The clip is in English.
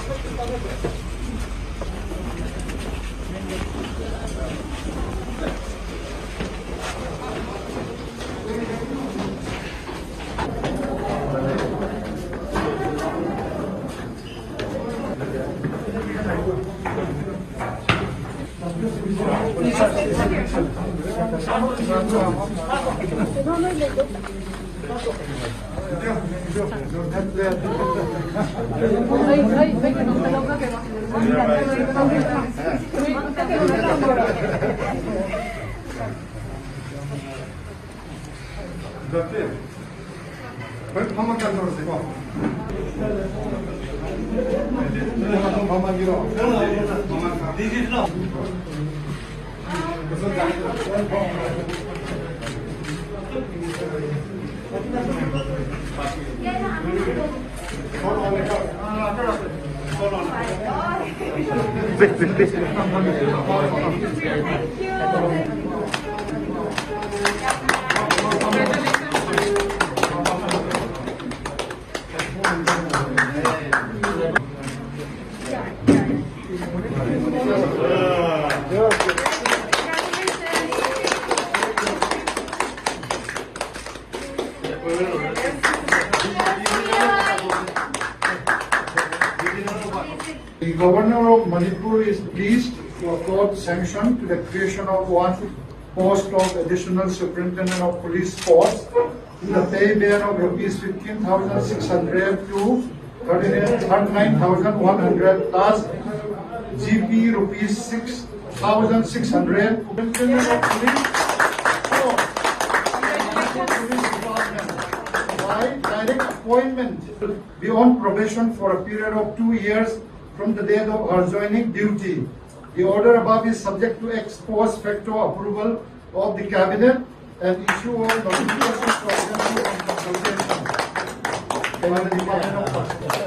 The Governor of Manipur is pleased to accord sanction to the creation of one post of additional Superintendent of Police Force in the pay band of rupees 15,600 to 39,100 plus GP rupees 6,600. Superintendent of Police Force by direct appointment beyond probation for a period of 2 years from the date of her joining duty. The order above is subject to ex post facto approval of the Cabinet and issue of notification for consultation by the Department of Justice.